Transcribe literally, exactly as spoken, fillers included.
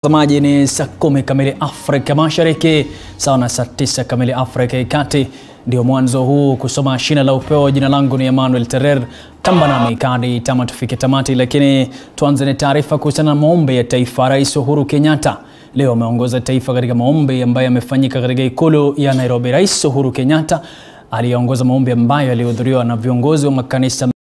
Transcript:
Maji ni saa kumi kamili Afrika Mashariki, sawa na saa tisa kamili Afrika ya Kati. Ndio mwanzo huu kusoma shina la upeo. Jina langu ni Emmanuel Terer, tamba nami kadi tama tufike tamati. Lakini tuanze na taarifa kuhusiana na maombi ya taifa. Rais Uhuru Kenyatta leo ameongoza taifa katika maombi ambayo yamefanyika katika ikulu ya Nairobi. Rais Uhuru Kenyatta aliongoza maombi ambayo yalihudhuriwa na viongozi wa makanisa